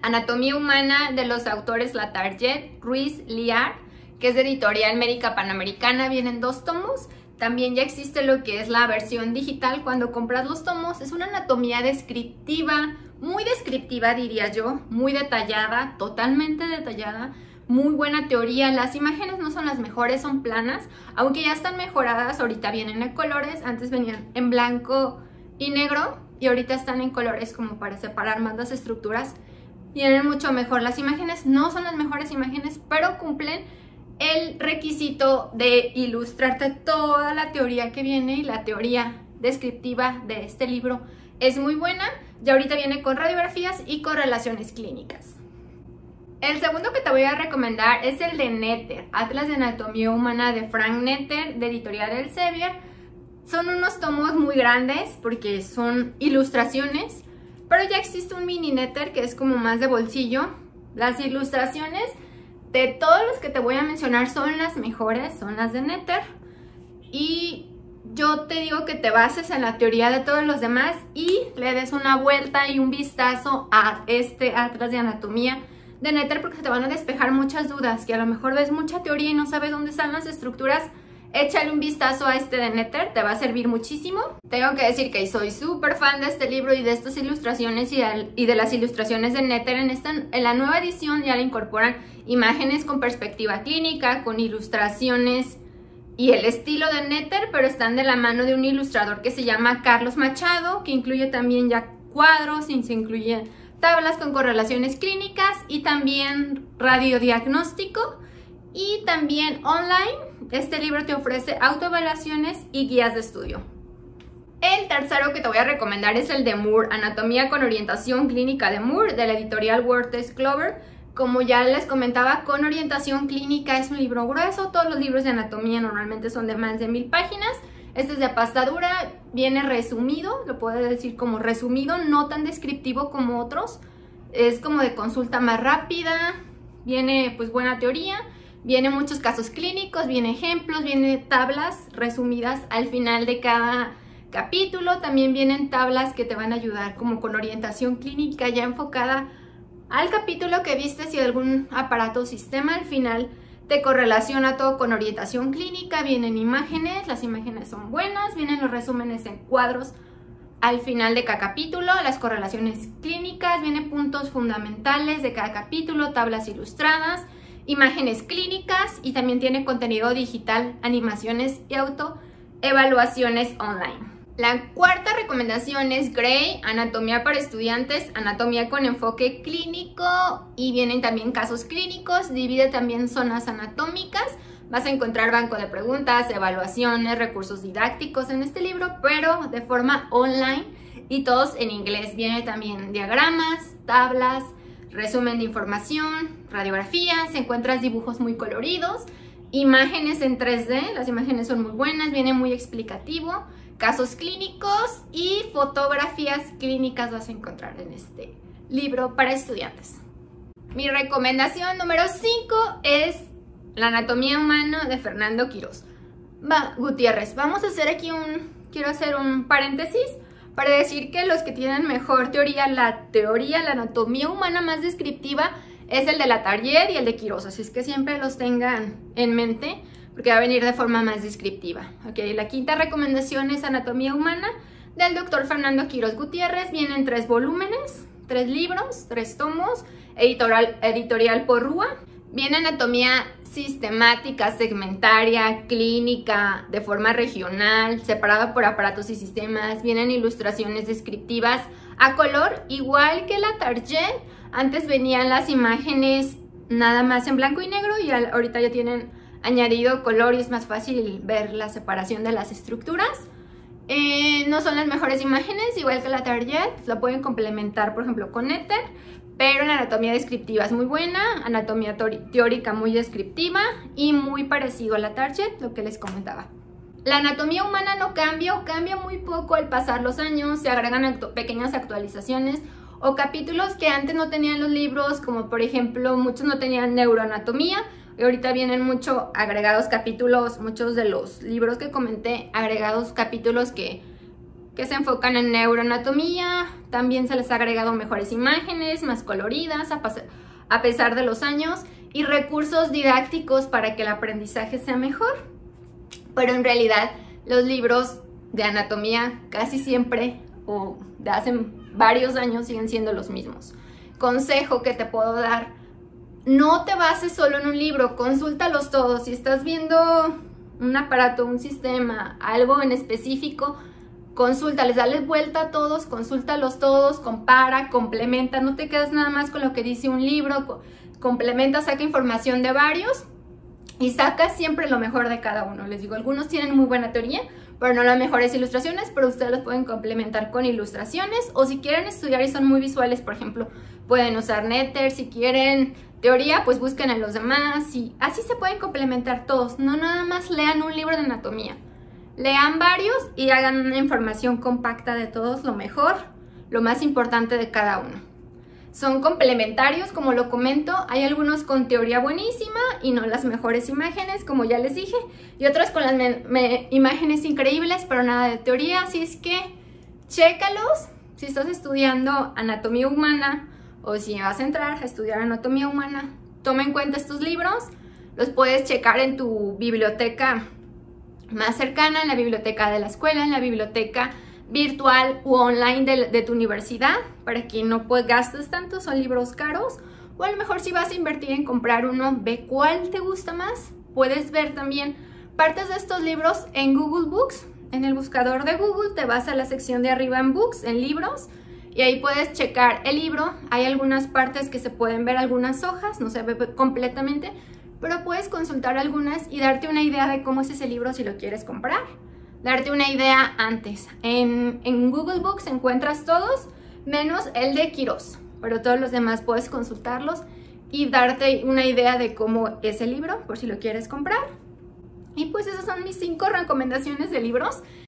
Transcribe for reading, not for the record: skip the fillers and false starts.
Anatomía Humana de los autores Latarjet, Ruiz, Liar, que es de Editorial Médica Panamericana. Vienen 2 tomos. También ya existe lo que es la versión digital. Cuando compras los tomos es una anatomía descriptiva, muy descriptiva diría yo, muy detallada, totalmente detallada, muy buena teoría. Las imágenes no son las mejores, son planas, aunque ya están mejoradas. Ahorita vienen en colores, antes venían en blanco y negro y ahorita están en colores como para separar más las estructuras. Vienen mucho mejor. Las imágenes no son las mejores imágenes, pero cumplen el requisito de ilustrarte toda la teoría que viene, y la teoría descriptiva de este libro es muy buena. Ya ahorita viene con radiografías y correlaciones clínicas. El segundo que te voy a recomendar es el de Netter, Atlas de Anatomía Humana de Frank Netter, de Editorial Elsevier. Son unos tomos muy grandes porque son ilustraciones, pero ya existe un mini Netter que es como más de bolsillo. Las ilustraciones de todos los que te voy a mencionar son las mejores, son las de Netter. Y yo te digo que te bases en la teoría de todos los demás y le des una vuelta y un vistazo a este Atlas de Anatomía de Netter, porque se te van a despejar muchas dudas, que a lo mejor ves mucha teoría y no sabes dónde están las estructuras. Échale un vistazo a este de Netter, te va a servir muchísimo. Tengo que decir que soy súper fan de este libro y de estas ilustraciones y de las ilustraciones de Netter. En la nueva edición ya le incorporan imágenes con perspectiva clínica, con ilustraciones y el estilo de Netter, pero están de la mano de un ilustrador que se llama Carlos Machado, que incluye también ya cuadros y se incluyen tablas con correlaciones clínicas y también radiodiagnóstico. Y también online, este libro te ofrece autoevaluaciones y guías de estudio. El tercero que te voy a recomendar es el de Moore, Anatomía con orientación clínica de Moore, de la editorial Wortes Clover. Como ya les comentaba, con orientación clínica es un libro grueso. Todos los libros de anatomía normalmente son de más de 1000 páginas. Este es de pasta dura, viene resumido, lo puedo decir como resumido, no tan descriptivo como otros. Es como de consulta más rápida, viene pues buena teoría. Vienen muchos casos clínicos, vienen ejemplos, vienen tablas resumidas al final de cada capítulo. También vienen tablas que te van a ayudar como con orientación clínica ya enfocada al capítulo que viste, si algún aparato o sistema. Al final te correlaciona todo con orientación clínica. Vienen imágenes, las imágenes son buenas, vienen los resúmenes en cuadros al final de cada capítulo, las correlaciones clínicas, vienen puntos fundamentales de cada capítulo, tablas ilustradas, imágenes clínicas y también tiene contenido digital, animaciones y autoevaluaciones online. La cuarta recomendación es Gray, Anatomía para estudiantes, anatomía con enfoque clínico, y vienen también casos clínicos, divide también zonas anatómicas. Vas a encontrar banco de preguntas, evaluaciones, recursos didácticos en este libro, pero de forma online y todos en inglés. Viene también diagramas, tablas, resumen de información, radiografías, encuentras dibujos muy coloridos, imágenes en 3D, las imágenes son muy buenas, viene muy explicativo, casos clínicos y fotografías clínicas vas a encontrar en este libro para estudiantes. Mi recomendación número 5 es La Anatomía Humana de Fernando Quirós Gutiérrez. Vamos a hacer aquí quiero hacer un paréntesis para decir que los que tienen mejor teoría, la anatomía humana más descriptiva, es el de Latarjet y el de Quirós, así es que siempre los tengan en mente porque va a venir de forma más descriptiva. Okay, la quinta recomendación es Anatomía Humana del doctor Fernando Quirós Gutiérrez. Vienen 3 volúmenes, 3 libros, 3 tomos, editorial Porrúa. Viene anatomía sistemática, segmentaria, clínica, de forma regional, separada por aparatos y sistemas. Vienen ilustraciones descriptivas a color, igual que Latarjet. Antes venían las imágenes nada más en blanco y negro y ahorita ya tienen añadido color y es más fácil ver la separación de las estructuras. No son las mejores imágenes, igual que Latarjet, la pueden complementar por ejemplo con Netter, pero la anatomía descriptiva es muy buena, anatomía teórica muy descriptiva y muy parecido a Latarjet, lo que les comentaba. La anatomía humana no cambia o cambia muy poco al pasar los años, se agregan pequeñas actualizaciones o capítulos que antes no tenían los libros, como por ejemplo muchos no tenían neuroanatomía y ahorita vienen mucho agregados capítulos, muchos de los libros que comenté, agregados capítulos que que se enfocan en neuroanatomía. También se les ha agregado mejores imágenes, más coloridas a pesar de los años, y recursos didácticos para que el aprendizaje sea mejor. Pero en realidad los libros de anatomía casi siempre o de hace varios años siguen siendo los mismos. Consejo que te puedo dar: no te bases solo en un libro, consúltalos todos. Si estás viendo un aparato, un sistema, algo en específico, consúltales, dale vuelta a todos, consúltalos todos, compara, complementa, no te quedes nada más con lo que dice un libro, complementa, saca información de varios y saca siempre lo mejor de cada uno. Les digo, algunos tienen muy buena teoría, pero no las mejores ilustraciones, pero ustedes los pueden complementar con ilustraciones, o si quieren estudiar y son muy visuales, por ejemplo, pueden usar Netter. Si quieren teoría, pues busquen en los demás, y así se pueden complementar todos. No nada más lean un libro de anatomía, lean varios y hagan una información compacta de todos, lo mejor, lo más importante de cada uno. Son complementarios, como lo comento. Hay algunos con teoría buenísima y no las mejores imágenes, como ya les dije, y otros con las imágenes increíbles, pero nada de teoría. Así es que chécalos si estás estudiando anatomía humana o si vas a entrar a estudiar anatomía humana. Toma en cuenta estos libros, los puedes checar en tu biblioteca más cercana, en la biblioteca de la escuela, en la biblioteca virtual u online de tu universidad, para que no gastes tanto, son libros caros. O a lo mejor si vas a invertir en comprar uno, ve cuál te gusta más. Puedes ver también partes de estos libros en Google Books. En el buscador de Google te vas a la sección de arriba en Books, en libros, y ahí puedes checar el libro. Hay algunas partes que se pueden ver, algunas hojas, no se ve completamente, pero puedes consultar algunas y darte una idea de cómo es ese libro si lo quieres comprar. Darte una idea antes. En Google Books encuentras todos, menos el de Quirós, pero todos los demás puedes consultarlos y darte una idea de cómo es el libro, por si lo quieres comprar. Y pues esas son mis 5 recomendaciones de libros.